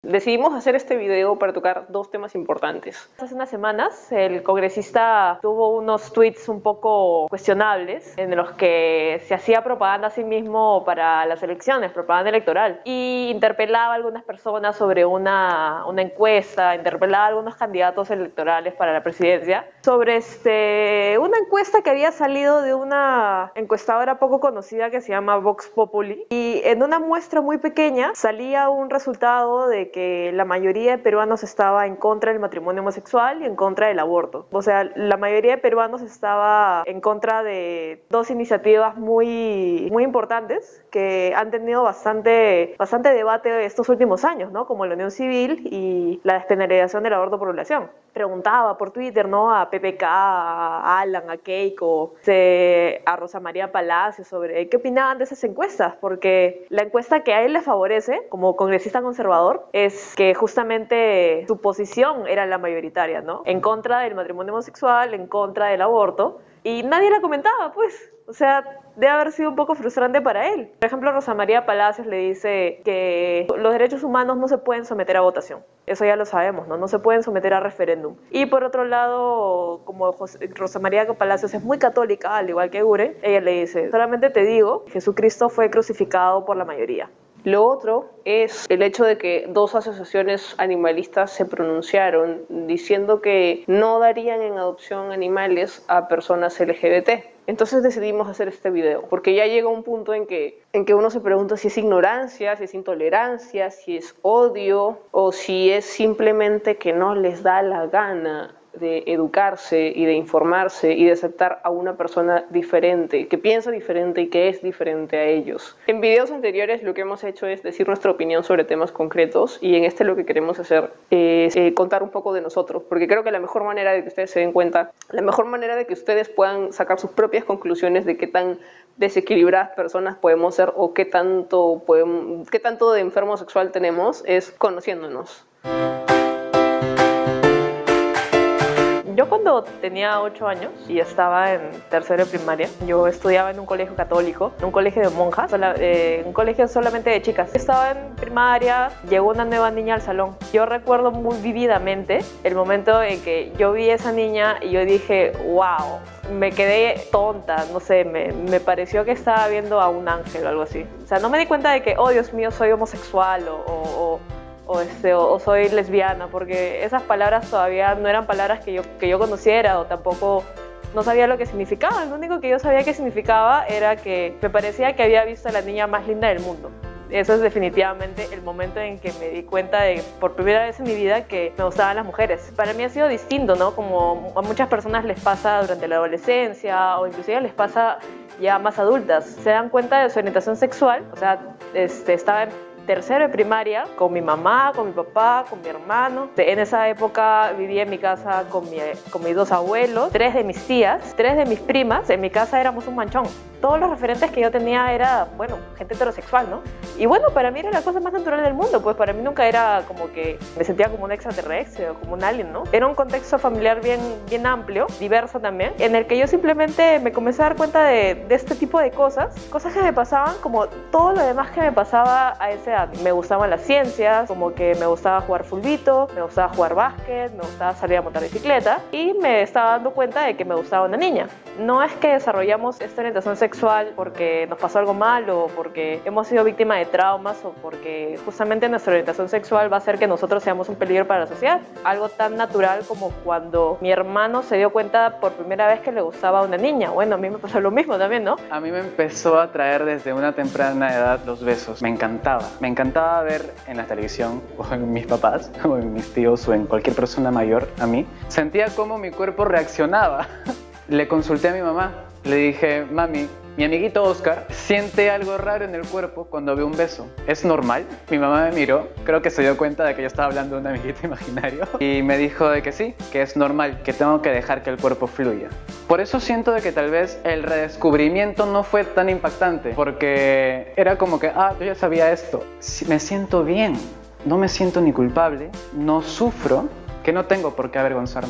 Decidimos hacer este video para tocar dos temas importantes. Hace unas semanas el congresista tuvo unos tweets un poco cuestionables en los que se hacía propaganda a sí mismo para las elecciones, propaganda electoral, y interpelaba a algunas personas sobre una encuesta, interpelaba a algunos candidatos electorales para la presidencia sobre una encuesta que había salido de una encuestadora poco conocida que se llama Vox Populi, y en una muestra muy pequeña salía un resultado de que la mayoría de peruanos estaba en contra del matrimonio homosexual y en contra del aborto. O sea, la mayoría de peruanos estaba en contra de dos iniciativas muy importantes que han tenido bastante debate estos últimos años, ¿no? Como la unión civil y la despenalización del aborto por violación. Preguntaba por Twitter, ¿no? A PPK, a Alan, a Keiko, a Rosa María Palacios sobre qué opinaban de esas encuestas, porque la encuesta que a él le favorece como congresista conservador es que justamente su posición era la mayoritaria, ¿no? En contra del matrimonio homosexual, en contra del aborto, y nadie la comentaba, pues. O sea, debe haber sido un poco frustrante para él. Por ejemplo, Rosa María Palacios le dice que los derechos humanos no se pueden someter a votación. Eso ya lo sabemos, ¿no? No se pueden someter a referéndum. Y por otro lado, como Rosa María Palacios es muy católica, al igual que Ure, ella le dice, solamente te digo, Jesucristo fue crucificado por la mayoría. Lo otro es el hecho de que dos asociaciones animalistas se pronunciaron diciendo que no darían en adopción animales a personas LGBT. Entonces decidimos hacer este video, porque ya llega un punto en que uno se pregunta si es ignorancia, si es intolerancia, si es odio o si es simplemente que no les da la gana de educarse y de informarse y de aceptar a una persona diferente, que piensa diferente y que es diferente a ellos. En videos anteriores lo que hemos hecho es decir nuestra opinión sobre temas concretos, y en este lo que queremos hacer es contar un poco de nosotros, porque creo que la mejor manera de que ustedes se den cuenta, la mejor manera de que ustedes puedan sacar sus propias conclusiones de qué tan desequilibradas personas podemos ser o qué tanto de enfermo sexual tenemos, es conociéndonos. Yo cuando tenía 8 años y estaba en tercero de primaria, yo estudiaba en un colegio católico, en un colegio de monjas, un colegio solamente de chicas. Estaba en primaria, llegó una nueva niña al salón. Yo recuerdo muy vívidamente el momento en que yo vi a esa niña y yo dije, wow, me quedé tonta, no sé, me pareció que estaba viendo a un ángel o algo así. O sea, no me di cuenta de que, oh Dios mío, soy homosexual o soy lesbiana, porque esas palabras todavía no eran palabras que yo conociera, o tampoco no sabía lo que significaban. Lo único que yo sabía que significaba era que me parecía que había visto a la niña más linda del mundo. Eso es definitivamente el momento en que me di cuenta de, por primera vez en mi vida, que me gustaban las mujeres. Para mí ha sido distinto, ¿no? Como a muchas personas les pasa durante la adolescencia o inclusive les pasa ya más adultas. Se dan cuenta de su orientación sexual. O sea, estaba en tercero de primaria con mi mamá, con mi papá, con mi hermano. En esa época vivía en mi casa con mis dos abuelos, 3 de mis tías, 3 de mis primas. En mi casa éramos un manchón. Todos los referentes que yo tenía era, bueno, gente heterosexual, ¿no? Y bueno, para mí era la cosa más natural del mundo, pues para mí nunca era como que me sentía como un extraterrestre o como un alien, ¿no? Era un contexto familiar bien amplio, diverso también, en el que yo simplemente me comencé a dar cuenta de este tipo de cosas que me pasaban como todo lo demás que me pasaba a esa edad. Me gustaban las ciencias, como que me gustaba jugar fulbito, me gustaba jugar básquet, me gustaba salir a montar bicicleta, y me estaba dando cuenta de que me gustaba una niña. No es que desarrollamos esta orientación sexual porque nos pasó algo malo o porque hemos sido víctimas de traumas o porque justamente nuestra orientación sexual va a hacer que nosotros seamos un peligro para la sociedad. Algo tan natural como cuando mi hermano se dio cuenta por primera vez que le gustaba a una niña. Bueno, a mí me pasó lo mismo también, ¿no? A mí me empezó a atraer desde una temprana edad los besos. Me encantaba ver en la televisión o en mis papás o en mis tíos o en cualquier persona mayor a mí. Sentía cómo mi cuerpo reaccionaba. Le consulté a mi mamá, le dije, mami, mi amiguito Oscar siente algo raro en el cuerpo cuando ve un beso. ¿Es normal? Mi mamá me miró, creo que se dio cuenta de que yo estaba hablando de un amiguito imaginario y me dijo de que sí, que es normal, que tengo que dejar que el cuerpo fluya. Por eso siento de que tal vez el redescubrimiento no fue tan impactante, porque era como que, yo ya sabía esto. Me siento bien, no me siento ni culpable, no sufro, que no tengo por qué avergonzarme.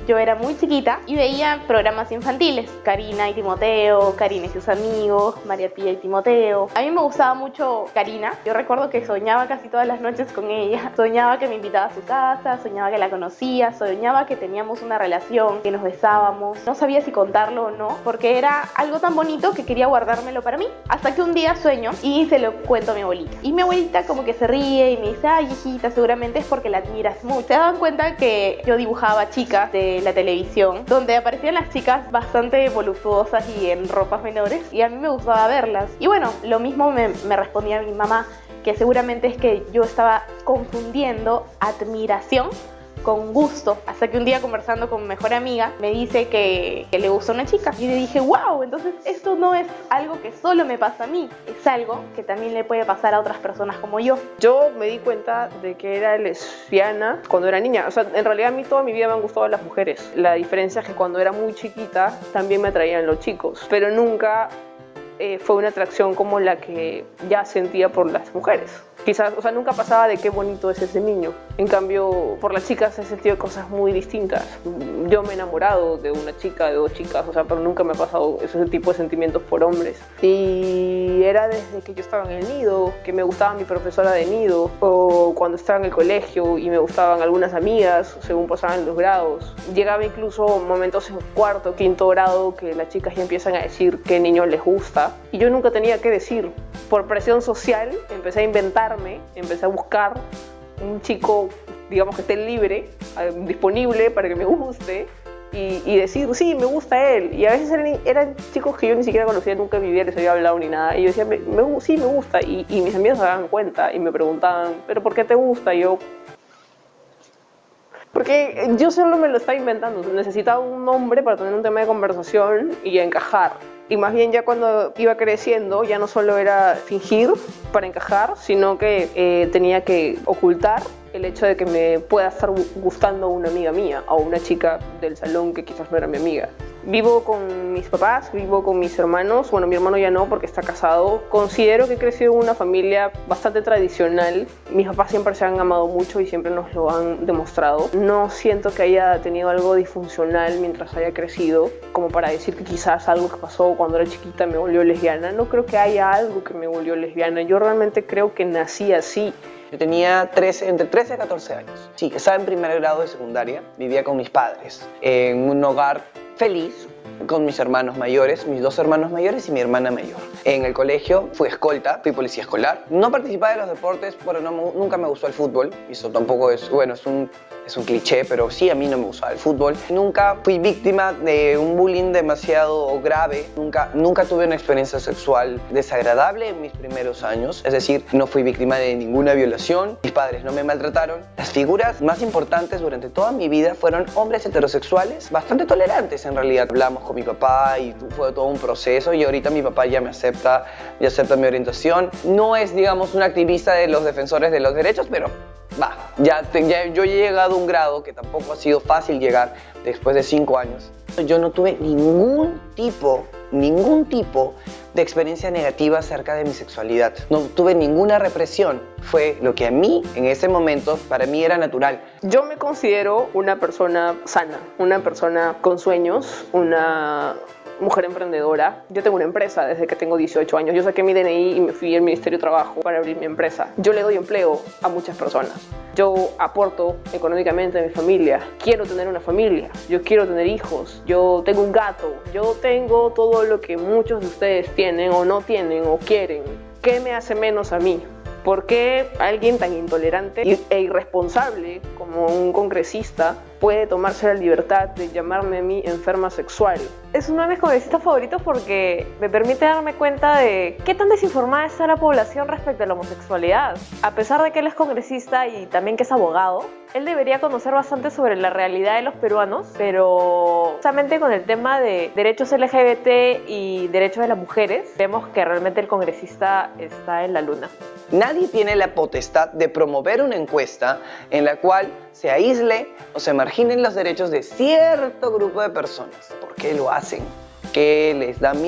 yo era muy chiquita y veía programas infantiles. Karina y Timoteo, Karina y sus amigos, María Pía y Timoteo. A mí me gustaba mucho Karina. Yo recuerdo que soñaba casi todas las noches con ella. Soñaba que me invitaba a su casa, soñaba que la conocía, soñaba que teníamos una relación, que nos besábamos. No sabía si contarlo o no, porque era algo tan bonito que quería guardármelo para mí. Hasta que un día sueño y se lo cuento a mi abuelita. Y mi abuelita como que se ríe y me dice, ay, hijita, seguramente es porque la admiras mucho. Se daban cuenta que yo dibujaba chicas de la televisión, donde aparecían las chicas bastante voluptuosas y en ropas menores, y a mí me gustaba verlas. Y bueno, lo mismo me respondía mi mamá, que seguramente es que yo estaba confundiendo admiración con gusto, hasta que un día conversando con mi mejor amiga me dice que le gusta una chica y le dije, wow, entonces esto no es algo que solo me pasa a mí, es algo que también le puede pasar a otras personas como yo. Yo me di cuenta de que era lesbiana cuando era niña. O sea, en realidad a mí toda mi vida me han gustado las mujeres. La diferencia es que cuando era muy chiquita también me atraían los chicos, pero nunca fue una atracción como la que ya sentía por las mujeres. Quizás, o sea, nunca pasaba de qué bonito es ese niño. En cambio, por las chicas he sentido cosas muy distintas. Yo me he enamorado de una chica, de dos chicas, o sea, pero nunca me ha pasado ese tipo de sentimientos por hombres. Y era desde que yo estaba en el nido, que me gustaba mi profesora de nido, o cuando estaba en el colegio y me gustaban algunas amigas, según pasaban los grados. Llegaba incluso momentos en cuarto, quinto grado, que las chicas ya empiezan a decir qué niño les gusta. Y yo nunca tenía que decir. Por presión social empecé a inventarme, empecé a buscar un chico, digamos, que esté libre, disponible para que me guste y decir, sí, me gusta él. Y a veces eran chicos que yo ni siquiera conocía nunca en mi vida, les había hablado ni nada. Y yo decía, sí, me gusta. Y mis amigos se daban cuenta y me preguntaban, ¿pero por qué te gusta? Y yo, porque yo solo me lo estaba inventando. Necesitaba un nombre para tener un tema de conversación y encajar. Y más bien ya cuando iba creciendo ya no solo era fingir para encajar, sino que tenía que ocultar el hecho de que me pueda estar gustando una amiga mía o una chica del salón que quizás no era mi amiga. Vivo con mis papás, vivo con mis hermanos. Bueno, mi hermano ya no porque está casado. Considero que he crecido en una familia bastante tradicional. Mis papás siempre se han amado mucho y siempre nos lo han demostrado. No siento que haya tenido algo disfuncional mientras haya crecido, como para decir que quizás algo que pasó cuando era chiquita me volvió lesbiana. No creo que haya algo que me volvió lesbiana. Yo realmente creo que nací así. Yo tenía entre 13 y 14 años. Sí, estaba en primer grado de secundaria. Vivía con mis padres en un hogar feliz, con mis hermanos mayores, mis dos hermanos mayores y mi hermana mayor. En el colegio fui escolta, fui policía escolar. No participaba de los deportes, bueno, nunca me gustó el fútbol. Eso tampoco es, bueno, es un cliché, pero sí, a mí no me gustaba el fútbol. Nunca fui víctima de un bullying demasiado grave. Nunca tuve una experiencia sexual desagradable en mis primeros años. Es decir, no fui víctima de ninguna violación. Mis padres no me maltrataron. Las figuras más importantes durante toda mi vida fueron hombres heterosexuales, bastante tolerantes en realidad. Hablamos con mi papá y fue todo un proceso y ahorita mi papá ya acepta mi orientación. No es, digamos, un activista de los defensores de los derechos, pero ya yo he llegado a un grado que tampoco ha sido fácil llegar después de 5 años. Yo no tuve ningún tipo de experiencia negativa acerca de mi sexualidad. No tuve ninguna represión. Fue lo que a mí, en ese momento, para mí era natural. Yo me considero una persona sana, una persona con sueños, una mujer emprendedora. Yo tengo una empresa desde que tengo 18 años. Yo saqué mi DNI y me fui al Ministerio de Trabajo para abrir mi empresa. Yo le doy empleo a muchas personas. Yo aporto económicamente a mi familia. Quiero tener una familia. Yo quiero tener hijos. Yo tengo un gato. Yo tengo todo lo que muchos de ustedes tienen o no tienen o quieren. ¿Qué me hace menos a mí? ¿Por qué alguien tan intolerante e irresponsable como un congresista puede tomarse la libertad de llamarme a mí enferma sexual? Es uno de mis congresistas favoritos porque me permite darme cuenta de qué tan desinformada está la población respecto a la homosexualidad. A pesar de que él es congresista y también que es abogado, él debería conocer bastante sobre la realidad de los peruanos, pero justamente con el tema de derechos LGBT y derechos de las mujeres, vemos que realmente el congresista está en la luna. Nadie tiene la potestad de promover una encuesta en la cual se aísle o se marginen los derechos de cierto grupo de personas. ¿Por qué lo hacen? ¿Qué les da miedo?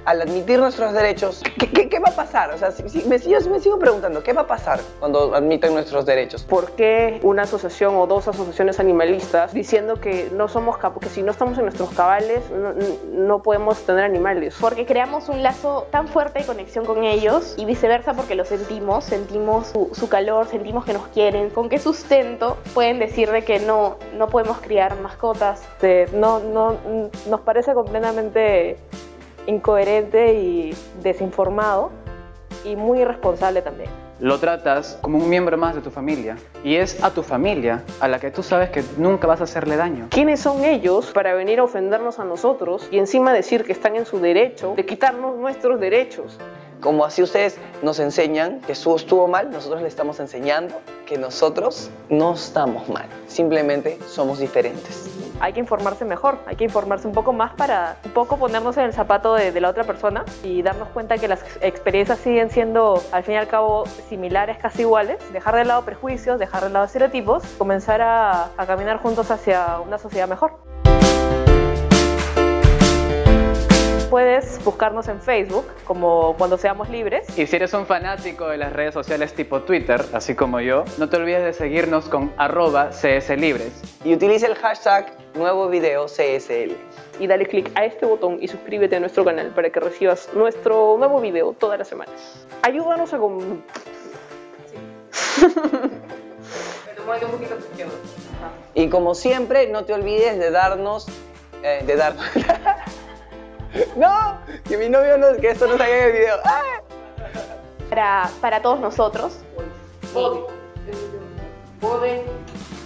al admitir nuestros derechos, ¿qué va a pasar? O sea, yo me sigo preguntando, ¿qué va a pasar cuando admiten nuestros derechos? ¿Por qué una asociación o dos asociaciones animalistas diciendo que no somos que si no estamos en nuestros cabales no podemos tener animales? Porque creamos un lazo tan fuerte de conexión con ellos y viceversa porque lo sentimos su calor, sentimos que nos quieren. ¿Con qué sustento pueden decir de que no podemos criar mascotas? Nos parece completamente incoherente y desinformado y muy irresponsable también. Lo tratas como un miembro más de tu familia y es a tu familia a la que tú sabes que nunca vas a hacerle daño. ¿Quiénes son ellos para venir a ofendernos a nosotros y encima decir que están en su derecho de quitarnos nuestros derechos? Como así ustedes nos enseñan que Su estuvo mal, nosotros le estamos enseñando que nosotros no estamos mal, simplemente somos diferentes. Hay que informarse mejor, hay que informarse un poco más para un poco ponernos en el zapato de la otra persona y darnos cuenta que las experiencias siguen siendo al fin y al cabo similares, casi iguales, dejar de lado prejuicios, dejar de lado estereotipos, comenzar a caminar juntos hacia una sociedad mejor. Puedes buscarnos en Facebook como Cuando Seamos Libres. Y si eres un fanático de las redes sociales tipo Twitter, así como yo, no te olvides de seguirnos con @CSLibres. Y utiliza el hashtag nuevo video CSL. Y dale click a este botón y suscríbete a nuestro canal para que recibas nuestro nuevo video todas las semanas. Ayúdanos a Me tomó un poquito Y como siempre, no te olvides de darnos... ¡No! Que mi novio no... Que esto no salga en el video. ¡Ah! Para todos nosotros.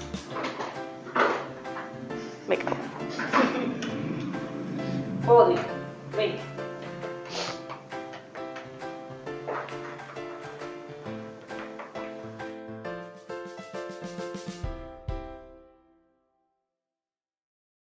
Me cago.